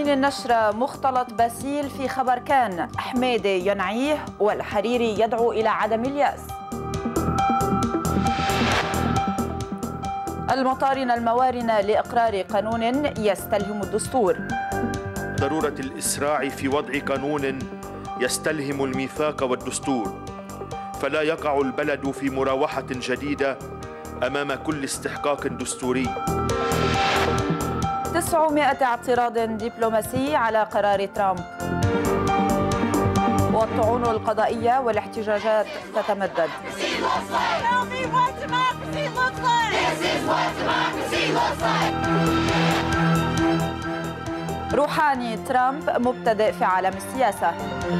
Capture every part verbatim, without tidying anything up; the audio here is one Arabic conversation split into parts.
عناوين النشرة: مختلط باسيل في خبر كان، حميدي ينعيه والحريري يدعو إلى عدم اليأس. المطارن الموارنة لإقرار قانون يستلهم الدستور. ضرورة الإسراع في وضع قانون يستلهم الميثاق والدستور، فلا يقع البلد في مراوحة جديدة أمام كل استحقاق دستوري. تسعمائة اعتراض دبلوماسي على قرار ترامب. والطعون القضائية والاحتجاجات تتمدد. روحاني ترامب مبتدئ في عالم السياسة.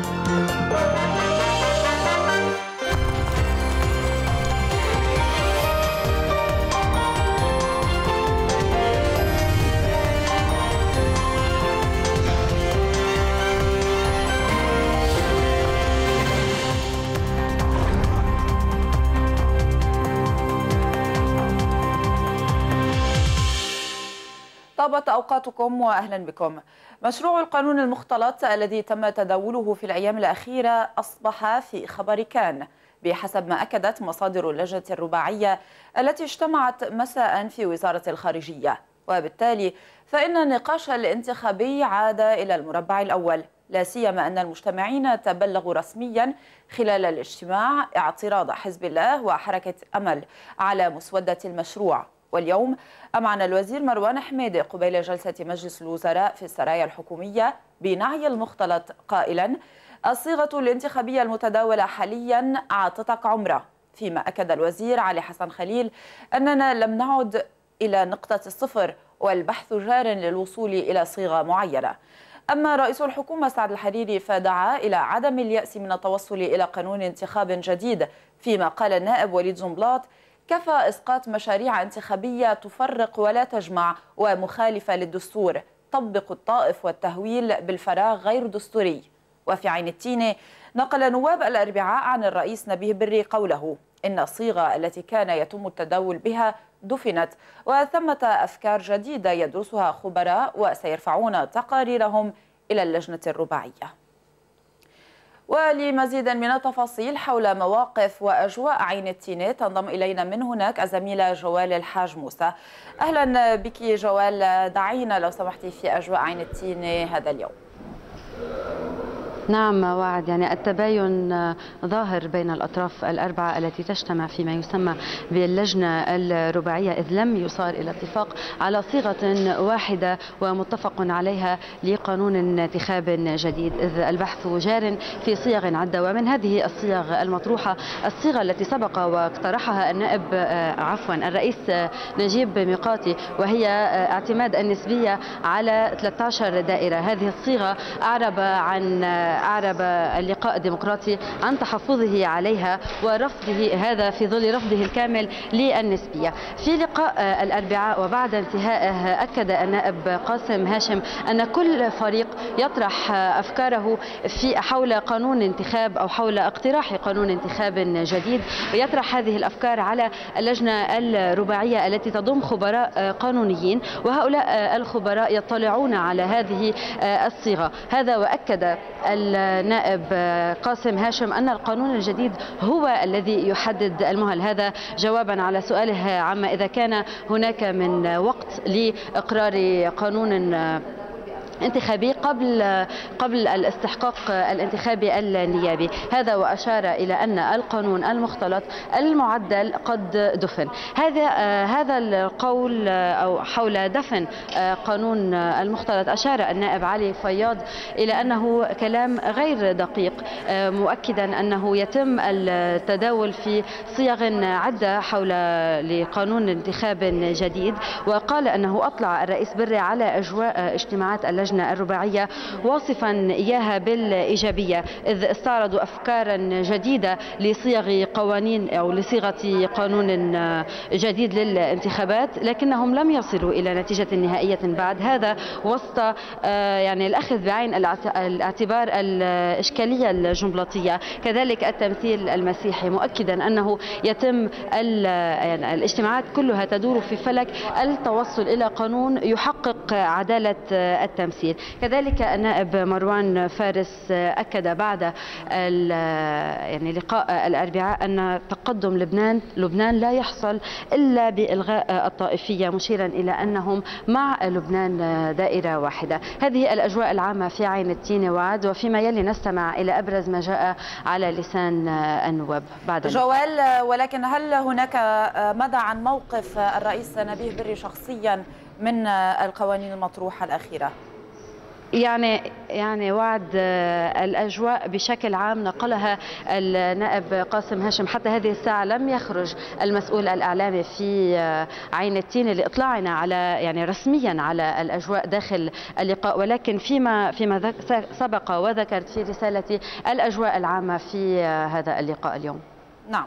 طابت أوقاتكم وأهلا بكم. مشروع القانون المختلط الذي تم تداوله في الأيام الأخيرة أصبح في خبر كان، بحسب ما أكدت مصادر اللجنة الرباعية التي اجتمعت مساء في وزارة الخارجية. وبالتالي فإن النقاش الانتخابي عاد إلى المربع الأول، لا سيما أن المجتمعين تبلغوا رسميا خلال الاجتماع اعتراض حزب الله وحركة أمل على مسودة المشروع. واليوم أمعن الوزير مروان حميدي قبيل جلسة مجلس الوزراء في السرايا الحكومية بنعي المختلط قائلا: الصيغة الانتخابية المتداولة حاليا عاطتك عمرة. فيما أكد الوزير علي حسن خليل أننا لم نعد إلى نقطة الصفر والبحث جار للوصول إلى صيغة معينة. أما رئيس الحكومة سعد الحريري فدعا إلى عدم اليأس من التوصل إلى قانون انتخاب جديد، فيما قال النائب وليد زنبلاط: كفى إسقاط مشاريع انتخابية تفرق ولا تجمع ومخالفة للدستور، طبق الطائف والتهويل بالفراغ غير دستوري. وفي عين التينة نقل نواب الأربعاء عن الرئيس نبيه بري قوله إن الصيغة التي كان يتم التداول بها دفنت، وثمة أفكار جديدة يدرسها خبراء وسيرفعون تقاريرهم إلى اللجنة الرباعية. ولمزيد من التفاصيل حول مواقف وأجواء عين التينة تنضم إلينا من هناك الزميلة جوال الحاج موسى. أهلا بك جوال، دعينا لو سمحتي في أجواء عين التينة هذا اليوم. نعم وعد، يعني التباين ظاهر بين الأطراف الأربعة التي تجتمع فيما يسمى باللجنة الرباعية، إذ لم يصار إلى اتفاق على صيغة واحدة ومتفق عليها لقانون انتخاب جديد، إذ البحث جار في صيغ عدة. ومن هذه الصيغ المطروحة الصيغة التي سبق واقترحها النائب عفوا الرئيس نجيب ميقاتي، وهي اعتماد النسبية على ثلاثة عشر دائرة. هذه الصيغة أعرب عن أعرب اللقاء الديمقراطي عن تحفظه عليها ورفضه، هذا في ظل رفضه الكامل للنسبية. في لقاء الأربعاء وبعد انتهائه أكد النائب قاسم هاشم أن كل فريق يطرح أفكاره في حول قانون انتخاب أو حول اقتراح قانون انتخاب جديد، ويطرح هذه الأفكار على اللجنة الرباعية التي تضم خبراء قانونيين، وهؤلاء الخبراء يطلعون على هذه الصيغة. هذا وأكد النائب قاسم هاشم أن القانون الجديد هو الذي يحدد المهل، هذا جوابا على سؤاله عما إذا كان هناك من وقت لإقرار قانون انتخابي قبل قبل الاستحقاق الانتخابي النيابي. هذا وأشار إلى أن القانون المختلط المعدل قد دفن. هذا هذا القول أو حول دفن قانون المختلط أشار النائب علي فياض إلى أنه كلام غير دقيق، مؤكدا أنه يتم التداول في صيغ عدة حول لقانون انتخاب جديد. وقال أنه أطلع الرئيس بري على أجواء اجتماعات اللجنة الرباعية واصفا إياها بالإيجابية، إذ استعرضوا أفكارا جديدة لصيغ قوانين أو لصيغة قانون جديد للانتخابات، لكنهم لم يصلوا إلى نتيجة نهائية بعد. هذا وسط يعني الأخذ بعين الاعتبار الإشكالية الجنبلاطية، كذلك التمثيل المسيحي، مؤكدا أنه يتم يعني الاجتماعات كلها تدور في فلك التوصل إلى قانون يحقق عدالة التمثيل. التمثيل. كذلك النائب مروان فارس أكد بعد يعني لقاء الأربعاء أن تقدم لبنان لبنان لا يحصل إلا بإلغاء الطائفية، مشيرا إلى أنهم مع لبنان دائرة واحدة. هذه الأجواء العامة في عين التين وعد، وفيما يلي نستمع إلى أبرز ما جاء على لسان النواب بعد جوال. ولكن هل هناك مدى عن موقف الرئيس نبيه بري شخصيا من القوانين المطروحة الأخيرة؟ يعني يعني وعد الأجواء بشكل عام نقلها النائب قاسم هاشم. حتى هذه الساعة لم يخرج المسؤول الإعلامي في عين التين لإطلاعنا على يعني رسميا على الأجواء داخل اللقاء، ولكن فيما فيما سبق وذكرت في رسالتي الأجواء العامة في هذا اللقاء اليوم. نعم،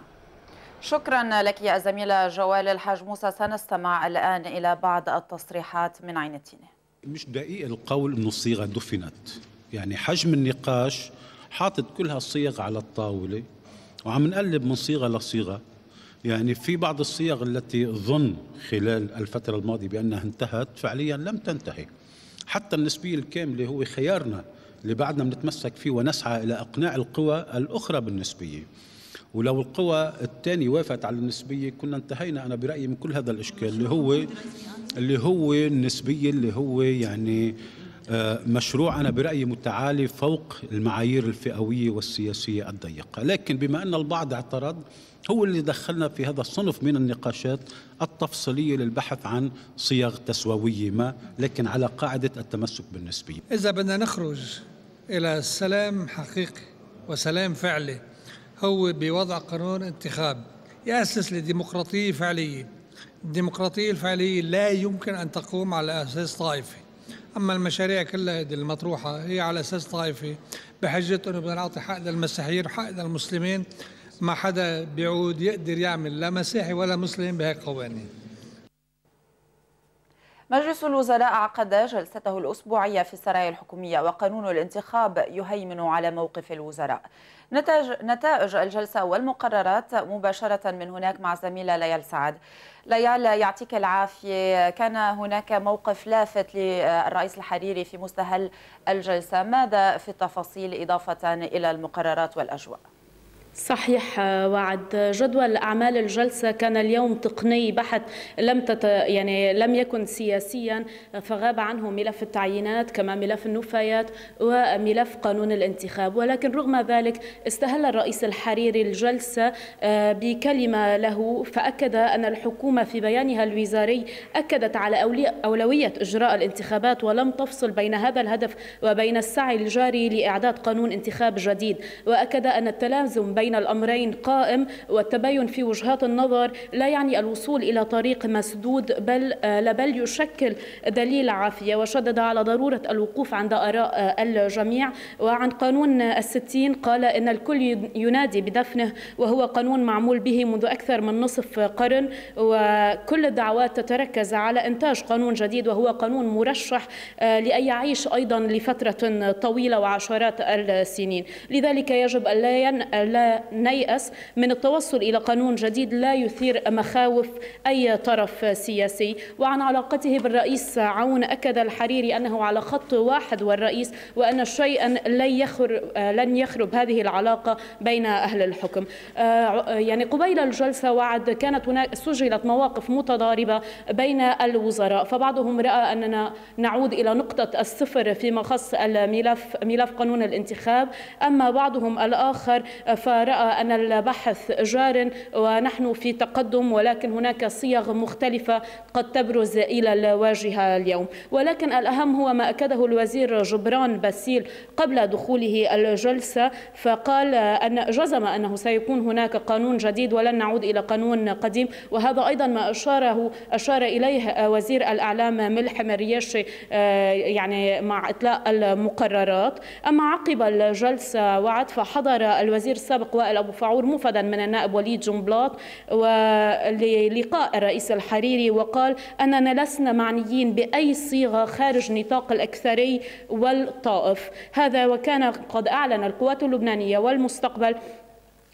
شكرا لك يا زميلة جوال. الحاج موسى، سنستمع الآن إلى بعض التصريحات من عين التين. مش دقيق القول انه الصيغه دفنت، يعني حجم النقاش حاطط كل هالصيغ على الطاوله وعم نقلب من صيغه لصيغه. يعني في بعض الصيغ التي ظن خلال الفتره الماضيه بانها انتهت فعليا لم تنتهي. حتى النسبيه الكامله هو خيارنا اللي بعدنا بنتمسك فيه ونسعى الى اقناع القوى الاخرى بالنسبيه. ولو القوى الثانيه وافقت على النسبيه كنا انتهينا انا برايي من كل هذا الاشكال اللي هو اللي هو النسبيه اللي هو يعني مشروع أنا برأيي متعالي فوق المعايير الفئوية والسياسية الضيقة. لكن بما أن البعض اعترض هو اللي دخلنا في هذا الصنف من النقاشات التفصيلية للبحث عن صيغ تسوية ما، لكن على قاعدة التمسك بالنسبية. إذا بدنا نخرج إلى سلام حقيقي وسلام فعلي هو بوضع قانون انتخاب يأسس لديمقراطية فعلية. الديمقراطية الفعلية لا يمكن أن تقوم على أساس طائفي. أما المشاريع كلها المطروحة هي على أساس طائفي بحجة أنه بدنا نعطي حق للمسيحيين وحق للمسلمين. ما حدا بيعود يقدر يعمل لا مسيحي ولا مسلم بهيك قوانين. مجلس الوزراء عقد جلسته الأسبوعية في السرايا الحكومية، وقانون الانتخاب يهيمن على موقف الوزراء. نتائج نتائج الجلسة والمقررات مباشرة من هناك مع زميلة ليال سعد. ليال، يعطيك العافية. كان هناك موقف لافت للرئيس الحريري في مستهل الجلسة، ماذا في التفاصيل إضافة إلى المقررات والأجواء؟ صحيح وعد. جدول أعمال الجلسة كان اليوم تقني بحت، لم تت يعني لم يكن سياسيا، فغاب عنه ملف التعيينات كما ملف النفايات وملف قانون الانتخاب. ولكن رغم ذلك استهل الرئيس الحريري الجلسة بكلمة له، فأكد أن الحكومة في بيانها الوزاري أكدت على أولوية إجراء الانتخابات ولم تفصل بين هذا الهدف وبين السعي الجاري لإعداد قانون انتخاب جديد. وأكد أن التلازم بين بين الأمرين قائم، والتباين في وجهات النظر لا يعني الوصول إلى طريق مسدود، بل بل يشكل دليل عافية. وشدد على ضرورة الوقوف عند آراء الجميع. وعن قانون الستين قال إن الكل ينادي بدفنه، وهو قانون معمول به منذ أكثر من نصف قرن، وكل الدعوات تتركز على إنتاج قانون جديد، وهو قانون مرشح لأن يعيش أيضا لفترة طويلة وعشرات السنين. لذلك يجب ألا نيأس من التوصل إلى قانون جديد لا يثير مخاوف أي طرف سياسي. وعن علاقته بالرئيس عون أكد الحريري أنه على خط واحد والرئيس، وأن شيئا لن يخرب, لن يخرب هذه العلاقة بين أهل الحكم. يعني قبيل الجلسة وعد كانت هناك سجلت مواقف متضاربة بين الوزراء، فبعضهم رأى أننا نعود إلى نقطة الصفر فيما خص الملف ملف قانون الانتخاب، أما بعضهم الآخر فرأى أن البحث جار ونحن في تقدم، ولكن هناك صيغ مختلفة قد تبرز إلى الواجهة اليوم. ولكن الأهم هو ما أكده الوزير جبران باسيل قبل دخوله الجلسة، فقال أن جزم أنه سيكون هناك قانون جديد ولن نعود إلى قانون قديم. وهذا أيضا ما أشاره أشار إليه وزير الإعلام ملح مرياشي يعني مع إطلاق المقررات. أما عقب الجلسة وعد فحضر الوزير السابق وائل أبو فعور مفدا من النائب وليد جنبلاط وللقاء الرئيس الحريري، وقال أننا لسنا معنيين بأي صيغة خارج نطاق الأكثري والطائف. هذا وكان قد أعلن القوات اللبنانية والمستقبل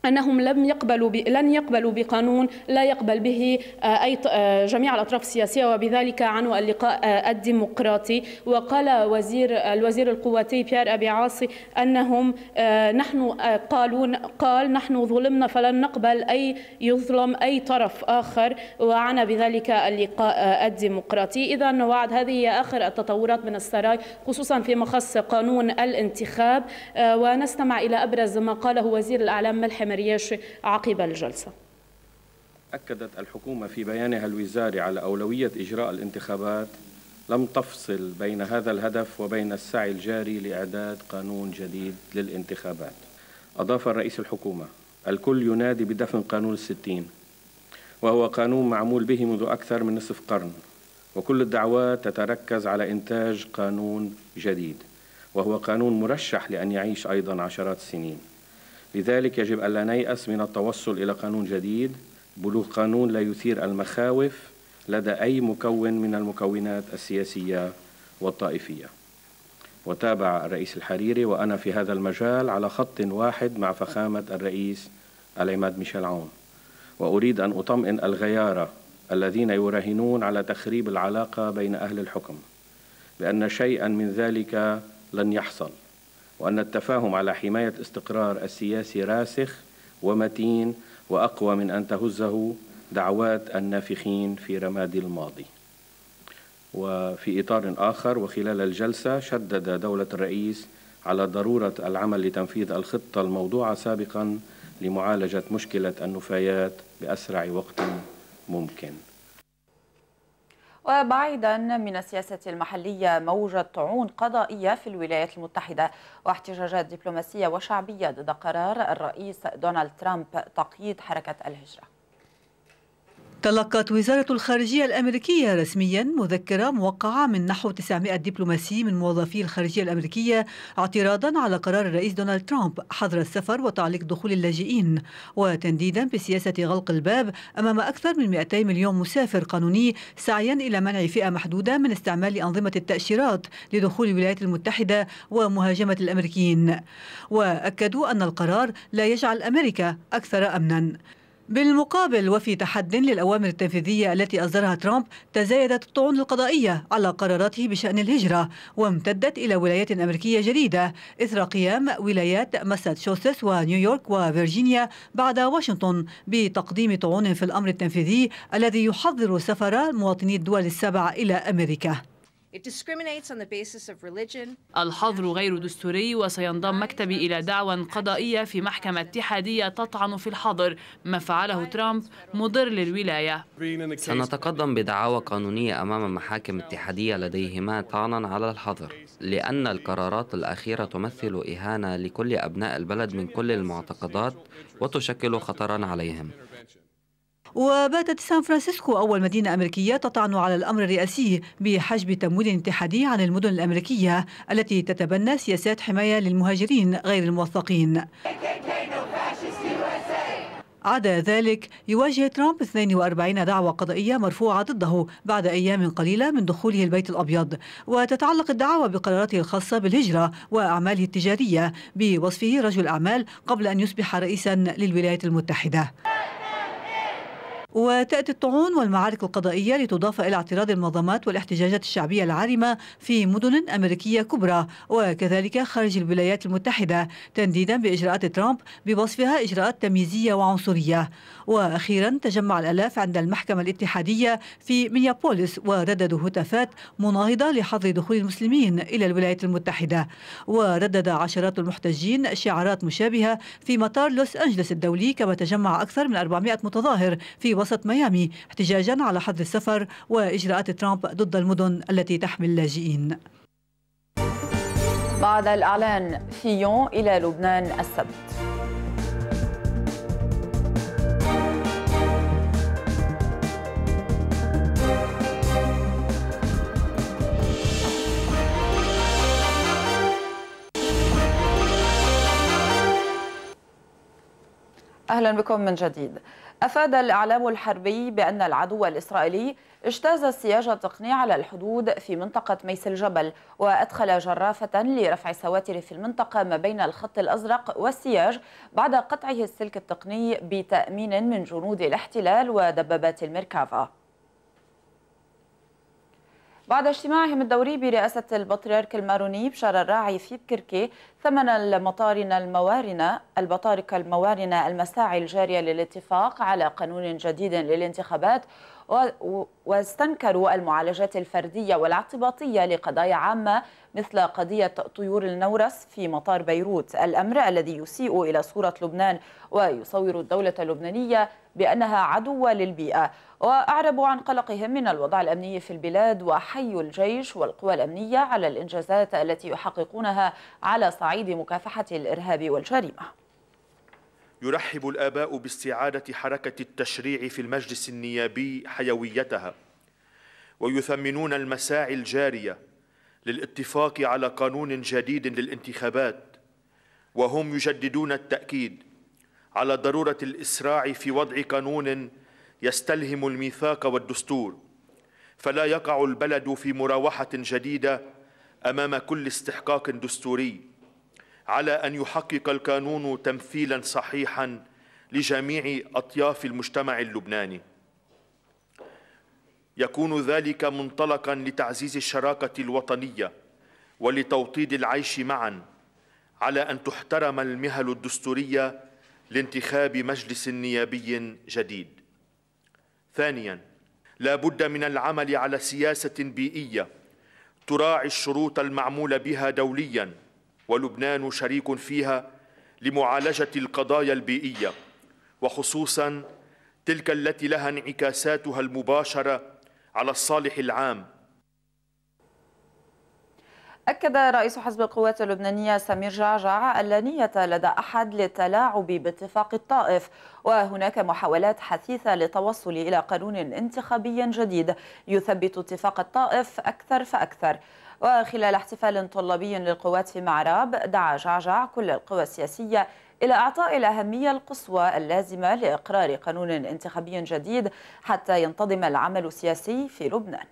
أنهم لم يقبلوا ب... لن يقبلوا بقانون لا يقبل به أي جميع الأطراف السياسية، وبذلك عنوا اللقاء الديمقراطي. وقال وزير الوزير القواتي بيير أبي عاصي أنهم نحن قالوا قال نحن ظلمنا فلن نقبل أي يظلم أي طرف آخر، وعنى بذلك اللقاء الديمقراطي. إذا وعد هذه هي آخر التطورات من السراي خصوصا في مخص قانون الانتخاب، ونستمع إلى أبرز ما قاله وزير الأعلام ملحم مرياشي عقب الجلسة. أكدت الحكومة في بيانها الوزاري على أولوية إجراء الانتخابات لم تفصل بين هذا الهدف وبين السعي الجاري لإعداد قانون جديد للانتخابات. أضاف الرئيس الحكومة: الكل ينادي بدفن قانون الستين، وهو قانون معمول به منذ أكثر من نصف قرن، وكل الدعوات تتركز على إنتاج قانون جديد، وهو قانون مرشح لأن يعيش أيضا عشرات السنين. لذلك يجب ألا نيأس من التوصل إلى قانون جديد. بلوغ قانون لا يثير المخاوف لدى أي مكون من المكونات السياسية والطائفية. وتابع الرئيس الحريري: وأنا في هذا المجال على خط واحد مع فخامة الرئيس العماد ميشيل عون، وأريد أن أطمئن الغيارة الذين يراهنون على تخريب العلاقة بين أهل الحكم بأن شيئا من ذلك لن يحصل، وأن التفاهم على حماية استقرار السياسي راسخ ومتين وأقوى من أن تهزه دعوات النافخين في رماد الماضي. وفي إطار آخر وخلال الجلسة شدد دولة الرئيس على ضرورة العمل لتنفيذ الخطة الموضوعة سابقا لمعالجة مشكلة النفايات بأسرع وقت ممكن. وبعيدا من السياسة المحلية، موجة طعون قضائية في الولايات المتحدة واحتجاجات دبلوماسية وشعبية ضد قرار الرئيس دونالد ترامب تقييد حركة الهجرة. تلقت وزارة الخارجية الأمريكية رسميا مذكرة موقعة من نحو تسعمائة دبلوماسي من موظفي الخارجية الأمريكية اعتراضا على قرار الرئيس دونالد ترامب حظر السفر وتعليق دخول اللاجئين، وتنديدا بسياسة غلق الباب أمام أكثر من مئتي مليون مسافر قانوني، سعيا إلى منع فئة محدودة من استعمال أنظمة التأشيرات لدخول الولايات المتحدة ومهاجمة الأمريكيين. وأكدوا أن القرار لا يجعل أمريكا أكثر أمنا. بالمقابل، وفي تحد للأوامر التنفيذية التي أصدرها ترامب، تزايدت الطعون القضائية على قراراته بشأن الهجرة وامتدت إلى ولايات أمريكية جديدة إثر قيام ولايات ماساتشوستس ونيويورك وفرجينيا بعد واشنطن بتقديم طعون في الأمر التنفيذي الذي يحظر سفر مواطني الدول السبع إلى أمريكا. الحظر غير دستوري، وسينضم مكتبي إلى دعوى قضائية في محكمة اتحادية تطعن في الحظر. ما فعله ترامب مضر للولاية. سنتقدم بدعاوى قانونية أمام محاكم اتحادية لديهما طعنا على الحظر، لأن القرارات الأخيرة تمثل إهانة لكل أبناء البلد من كل المعتقدات وتشكل خطرا عليهم. وباتت سان فرانسيسكو أول مدينة أمريكية تطعن على الأمر الرئاسي بحجب تمويل اتحادي عن المدن الأمريكية التي تتبنى سياسات حماية للمهاجرين غير الموثقين. عدا ذلك، يواجه ترامب اثنين وأربعين دعوى قضائية مرفوعة ضده بعد أيام قليلة من دخوله البيت الأبيض، وتتعلق الدعاوى بقراراته الخاصة بالهجرة وأعماله التجارية بوصفه رجل أعمال قبل أن يصبح رئيسا للولايات المتحدة. وتأتي الطعون والمعارك القضائية لتضاف إلى اعتراض المنظمات والاحتجاجات الشعبية العارمة في مدن أمريكية كبرى وكذلك خارج الولايات المتحدة، تنديدا بإجراءات ترامب بوصفها إجراءات تمييزية وعنصرية. وأخيرا تجمع الآلاف عند المحكمة الاتحادية في مينيابوليس ورددوا هتافات مناهضة لحظر دخول المسلمين إلى الولايات المتحدة. وردد عشرات المحتجين شعارات مشابهة في مطار لوس أنجلس الدولي، كما تجمع أكثر من أربعمائة متظاهر في وسط ميامي احتجاجا على حظر السفر وإجراءات ترامب ضد المدن التي تحمل اللاجئين. بعد الإعلان فيون إلى لبنان السبت. أهلا بكم من جديد. أفاد الإعلام الحربي بأن العدو الإسرائيلي اجتاز السياج التقني على الحدود في منطقة ميس الجبل، وأدخل جرافة لرفع السواتر في المنطقة ما بين الخط الأزرق والسياج بعد قطعه السلك التقني بتأمين من جنود الاحتلال ودبابات الميركافا. بعد اجتماعهم الدوري برئاسة البطريرك الماروني بشار الراعي في بكركي ثمن المطارن الموارنة البطاركة الموارنة المساعي الجارية للاتفاق على قانون جديد للانتخابات، واستنكروا المعالجات الفردية والاعتباطية لقضايا عامة مثل قضية طيور النورس في مطار بيروت، الأمر الذي يسيء إلى صورة لبنان ويصور الدولة اللبنانية بأنها عدوة للبيئة. وأعربوا عن قلقهم من الوضع الأمني في البلاد وحيوا الجيش والقوى الأمنية على الإنجازات التي يحققونها على صعيد مكافحة الإرهاب والجريمة. يرحب الآباء باستعادة حركة التشريع في المجلس النيابي حيويتها، ويثمنون المساعي الجارية للاتفاق على قانون جديد للانتخابات، وهم يجددون التأكيد على ضرورة الإسراع في وضع قانون يستلهم الميثاق والدستور، فلا يقع البلد في مراوحة جديدة أمام كل استحقاق دستوري، على أن يحقق القانون تمثيلا صحيحا لجميع أطياف المجتمع اللبناني. يكون ذلك منطلقا لتعزيز الشراكة الوطنية ولتوطيد العيش معا، على أن تحترم المهل الدستورية لانتخاب مجلس نيابي جديد. ثانيا، لا بد من العمل على سياسة بيئية تراعي الشروط المعمول بها دوليا، ولبنان شريك فيها لمعالجة القضايا البيئية، وخصوصا تلك التي لها انعكاساتها المباشرة على الصالح العام. أكد رئيس حزب القوات اللبنانية سمير جعجع أن لا نية لدى أحد للتلاعب باتفاق الطائف، وهناك محاولات حثيثة للتوصل إلى قانون انتخابي جديد يثبت اتفاق الطائف أكثر فأكثر. وخلال احتفال طلابي للقوات في معراب، دعا جعجع كل القوى السياسية إلى إعطاء الأهمية القصوى اللازمة لإقرار قانون انتخابي جديد حتى ينتظم العمل السياسي في لبنان.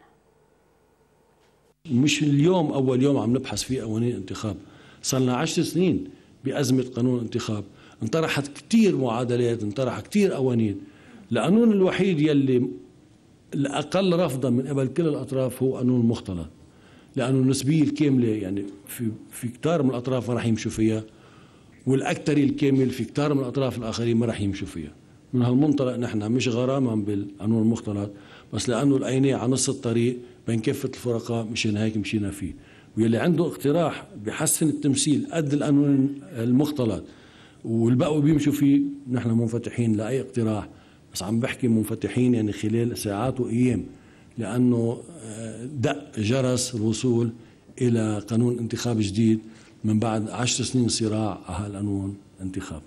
مش اليوم أول يوم عم نبحث فيه قوانين انتخاب، صار لنا عشر سنين بأزمة قانون انتخاب، انطرحت كتير معادلات، انطرح كتير قوانين. القانون الوحيد يلي الأقل رفضا من قبل كل الأطراف هو قانون المختلط، لأنه النسبية الكاملة يعني في في كتار من الأطراف ما راح يمشوا فيها، والأكثرية الكامل في كتار من الأطراف الآخرين ما راح يمشوا فيها. من هالمنطلق نحن مش غراما بالقانون المختلط، بس لأنه لقيناه على نص الطريق بين كافة الفرقاء، مشان هيك مشينا فيه. واللي عنده اقتراح بحسن التمثيل قد القانون المختلط والبقوا بيمشوا فيه، نحن منفتحين لأي اقتراح، بس عم بحكي منفتحين يعني خلال ساعات وأيام، لأنه دق جرس الوصول إلى قانون انتخاب جديد من بعد عشر سنين صراع على هالقانون انتخاب.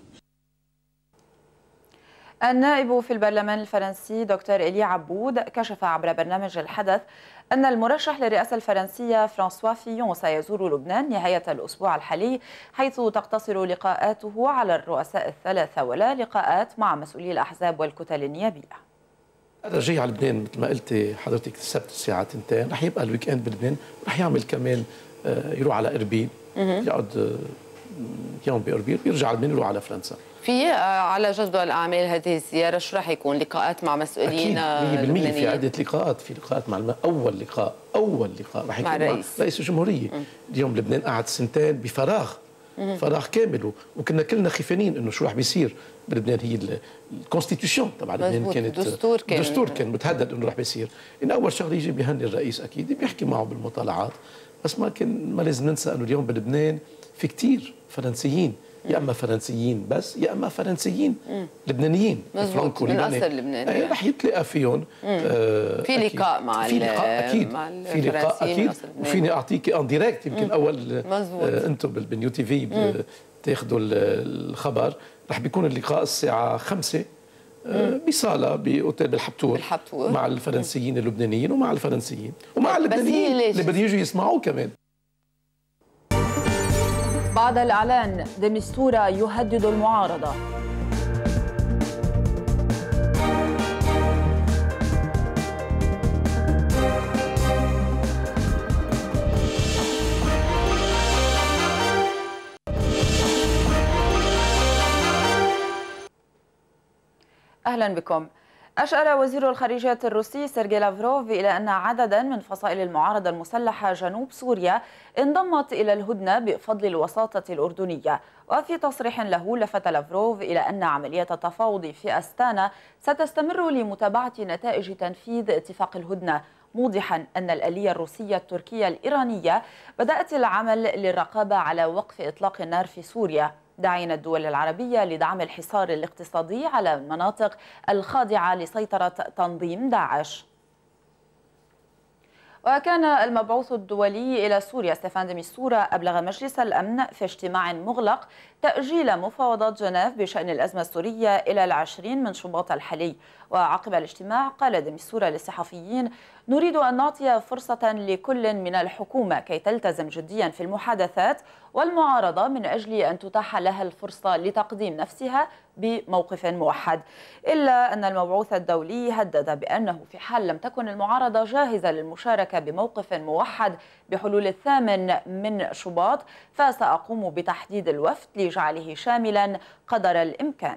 النائب في البرلمان الفرنسي دكتور إيلي عبود كشف عبر برنامج الحدث أن المرشح للرئاسة الفرنسية فرانسوا فيون سيزور لبنان نهاية الأسبوع الحالي، حيث تقتصر لقاءاته على الرؤساء الثلاثة ولا لقاءات مع مسؤولي الأحزاب والكتل النيابية. هذا جاي على لبنان مثل ما قلتي حضرتك السبت الساعة تنتين، رح يبقى الويك اند بلبنان، رح يعمل كمان يروح على إربيل، يقعد يوم بإربيل ويرجع على لبنان يروح على فرنسا. في على جدول أعمال هذه الزيارة شو رح يكون؟ لقاءات مع مسؤولين لبنانيين؟ في عدة لقاءات، في لقاءات مع الم... أول لقاء أول لقاء رح يكون مع الرئيس مع رئيس الجمهورية. م. اليوم لبنان قعد سنتين بفراغ، م. فراغ كامل، وكنا كلنا خيفانين إنه شو رح بيصير بلبنان. هي الكونستيتيوشن تبع لبنان كانت دستور كان دستور كان متهدد إنه رح بيصير. إن أول شغله يجي بيهني الرئيس، أكيد بيحكي معه بالمطالعات، بس ما كان ما لازم ننسى إنه اليوم بلبنان في كتير فرنسيين، يا اما فرنسيين بس يا اما فرنسيين مم. لبنانيين مظبوط من اصل لبناني، رح يتلاقى فيهم. آه في لقاء مع في لقاء اكيد مع في لقاء اكيد، وفيني اعطيكي ان دايركت يمكن مم. اول آه انتم بالنيو تي في بتاخذوا الخبر. رح بيكون اللقاء الساعه خمسة آه بصاله باوتيل بالحبتور, بالحبتور مع الفرنسيين اللبنانيين ومع الفرنسيين ومع اللبنانيين اللي بده يجوا يسمعوه كمان. بعد الإعلان ديمستورا يهدد المعارضة. أهلا بكم. أشار وزير الخارجية الروسي سيرجي لافروف إلى أن عددا من فصائل المعارضة المسلحة جنوب سوريا انضمت إلى الهدنة بفضل الوساطة الأردنية. وفي تصريح له لفت لافروف إلى أن عملية التفاوض في أستانا ستستمر لمتابعة نتائج تنفيذ اتفاق الهدنة، موضحا أن الآلية الروسية التركية الإيرانية بدأت العمل للرقابة على وقف إطلاق النار في سوريا، داعين الدول العربية لدعم الحصار الاقتصادي على المناطق الخاضعة لسيطرة تنظيم داعش. وكان المبعوث الدولي إلى سوريا ستيفان دي ميستورا أبلغ مجلس الأمن في اجتماع مغلق تأجيل مفاوضات جنيف بشأن الأزمة السورية إلى العشرين من شباط الحالي. وعقب الاجتماع قال دي ميستورا للصحفيين: نريد أن نعطي فرصة لكل من الحكومة كي تلتزم جديا في المحادثات والمعارضة من أجل أن تتاح لها الفرصة لتقديم نفسها بموقف موحد. إلا أن المبعوث الدولي هدد بأنه في حال لم تكن المعارضة جاهزة للمشاركة بموقف موحد بحلول الثامن من شباط فسأقوم بتحديد الوفد لجعله شاملا قدر الإمكان.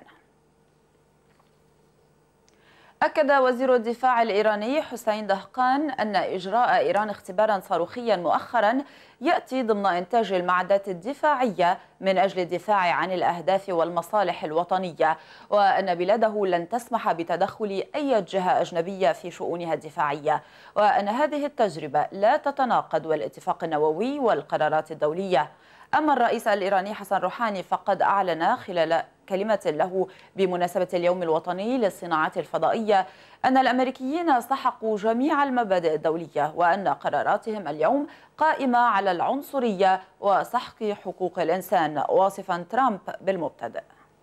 أكد وزير الدفاع الإيراني حسين دهقان أن إجراء إيران اختبارا صاروخيا مؤخرا يأتي ضمن إنتاج المعدات الدفاعية من أجل الدفاع عن الأهداف والمصالح الوطنية، وأن بلاده لن تسمح بتدخل أي جهة أجنبية في شؤونها الدفاعية، وأن هذه التجربة لا تتناقض والاتفاق النووي والقرارات الدولية. أما الرئيس الإيراني حسن روحاني فقد أعلن خلال كلمة له بمناسبة اليوم الوطني للصناعات الفضائية أن الأمريكيين سحقوا جميع المبادئ الدولية، وأن قراراتهم اليوم قائمة على العنصرية وسحق حقوق الإنسان، واصفا ترامب بالمبتدئ.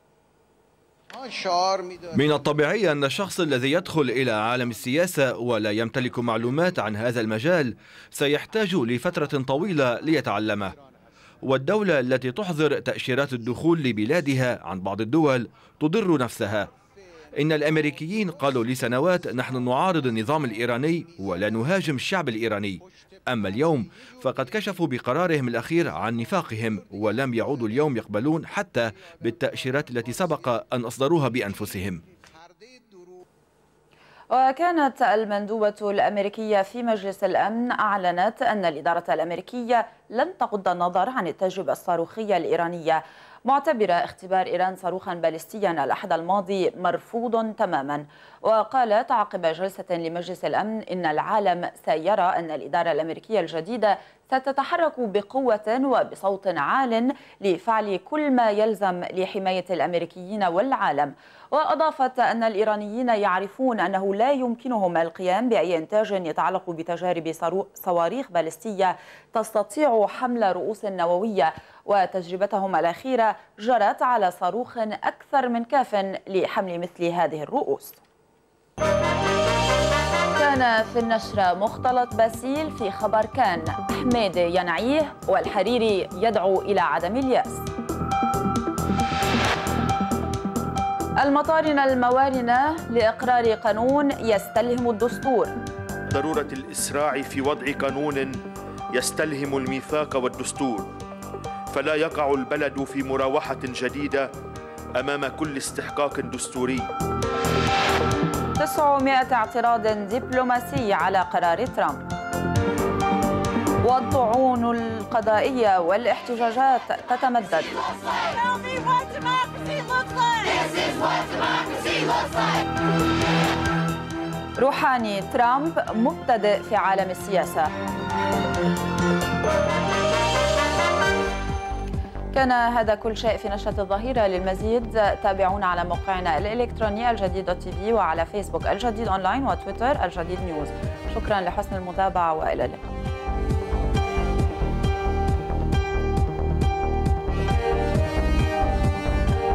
من الطبيعي أن الشخص الذي يدخل إلى عالم السياسة ولا يمتلك معلومات عن هذا المجال سيحتاج لفترة طويلة ليتعلمه، والدولة التي تحظر تأشيرات الدخول لبلادها عن بعض الدول تضر نفسها. إن الأمريكيين قالوا لسنوات نحن نعارض النظام الإيراني ولا نهاجم الشعب الإيراني، أما اليوم فقد كشفوا بقرارهم الأخير عن نفاقهم ولم يعودوا اليوم يقبلون حتى بالتأشيرات التي سبق أن أصدروها بأنفسهم. وكانت المندوبة الأمريكية في مجلس الأمن أعلنت أن الإدارة الأمريكية لن تغض النظر عن التجربة الصاروخية الإيرانية، معتبرة اختبار إيران صاروخا باليستيا الأحد الماضي مرفوض تماما. وقالت عقب جلسة لمجلس الأمن إن العالم سيرى أن الإدارة الأمريكية الجديدة ستتحرك بقوة وبصوت عال لفعل كل ما يلزم لحماية الأمريكيين والعالم. وأضافت أن الإيرانيين يعرفون أنه لا يمكنهم القيام بأي إنتاج يتعلق بتجارب صواريخ باليستية تستطيع حمل رؤوس نووية، وتجربتهم الأخيرة جرت على صاروخ أكثر من كاف لحمل مثل هذه الرؤوس. كان في النشرة مختلط باسيل في خبر كان، حميدة ينعيه والحريري يدعو إلى عدم اليأس. المطارنة الموارنة لإقرار قانون يستلهم الدستور. ضرورة الإسراع في وضع قانون يستلهم الميثاق والدستور، فلا يقع البلد في مراوحة جديدة أمام كل استحقاق دستوري. تسعمائة اعتراض دبلوماسي على قرار ترامب. والطعون القضائية والاحتجاجات تتمدد. روحاني ترامب مبتدئ في عالم السياسة. كان هذا كل شيء في نشرة الظهيرة. للمزيد تابعونا على موقعنا الإلكتروني الجديد دوت تي في، وعلى فيسبوك الجديد أونلاين، وتويتر الجديد نيوز. شكرا لحسن المتابعة وإلى اللقاء.